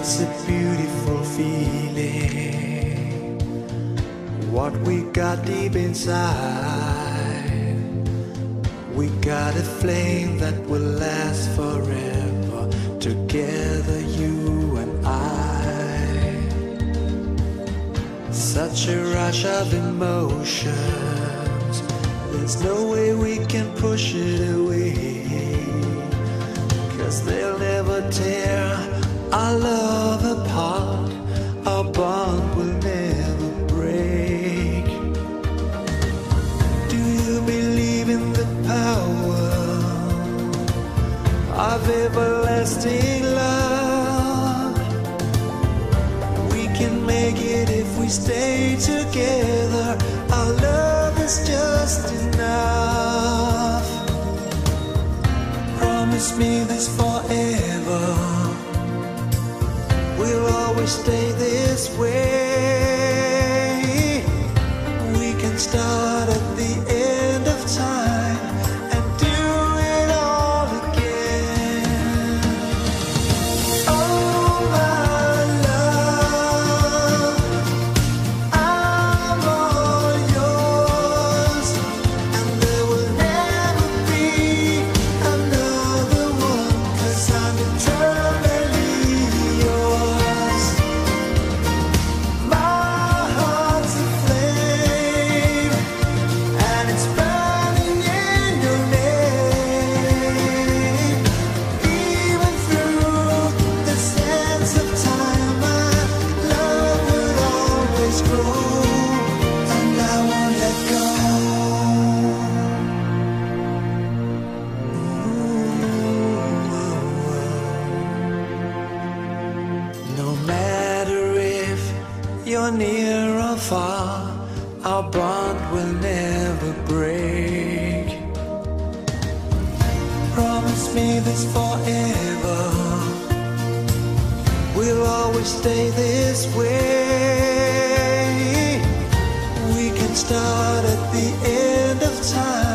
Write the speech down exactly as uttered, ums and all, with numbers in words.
It's a beautiful feeling, what we got deep inside. We got a flame that will last forever, together you and I. Such a rush of emotions, there's no way we can push it away, 'cause they'll never tear our love apart, our bond will never break. Do you believe in the power of everlasting love? We can make it if we stay together, our love is just enough. Promise me this forever, we'll always stay this way. We can start at the end of time and do it all again. Oh my love, I'm all yours, and there will never be another one, 'cause I'm eternally yours. My heart's a flame, and it's burning in your name. Even through the sands of time, my love will always grow, and I won't let go. No matter if you're near or far, our bond will never break. Promise me this forever, we'll always stay this way. We can start at the end of time